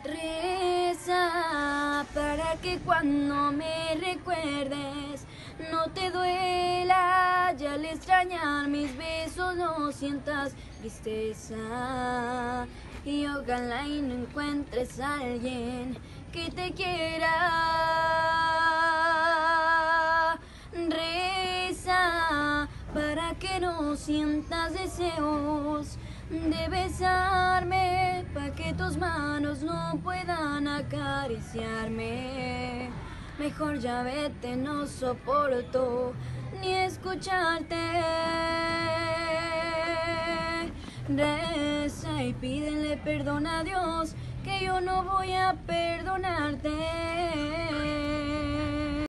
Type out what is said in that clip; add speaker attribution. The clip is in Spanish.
Speaker 1: Reza para que cuando me recuerdes no te duela y al extrañar mis besos no sientas tristeza. Y ojalá y no encuentres a alguien que te quiera. Reza para que no sientas deseos de besarme, para que tus manos no puedan acariciarme. Mejor ya vete, no soporto ni escucharte. Reza y pídele perdón a Dios, que yo no voy a perdonarte.